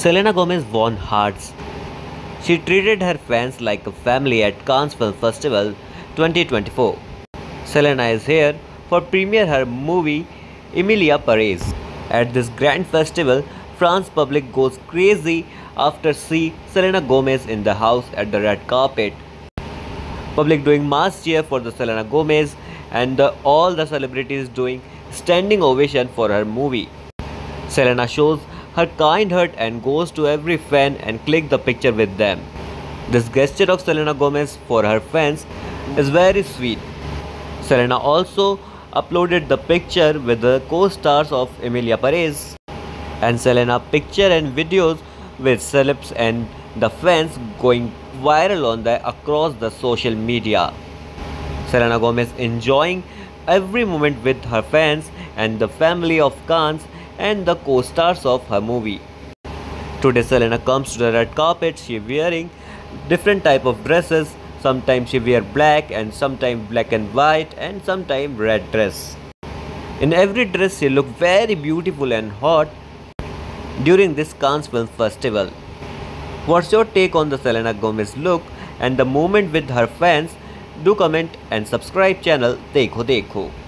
Selena Gomez won hearts. She treated her fans like a family at Cannes Film Festival 2024. Selena is here for premiere her movie Emilia Paris. At this grand festival, France public goes crazy after see Selena Gomez in the house at the red carpet. Public doing mass cheer for the Selena Gomez and all the celebrities doing standing ovation for her movie. Selena shows her kind heart and goes to every fan and click the picture with them. This gesture of Selena Gomez for her fans is very sweet. Selena also uploaded the picture with the co-stars of Emilia Paris, and Selena picture and videos with celebs and the fans going viral across the social media. Selena Gomez enjoying every moment with her fans and the family of Cannes and the co-stars of her movie. Today Selena comes to the red carpet. She wearing different type of dresses. Sometimes she wear black and sometimes black and white and sometimes red dress. In every dress she look very beautiful and hot during this Cannes Film Festival. What's your take on the Selena Gomez look and the moment with her fans? Do comment and subscribe channel Dekho Dekho.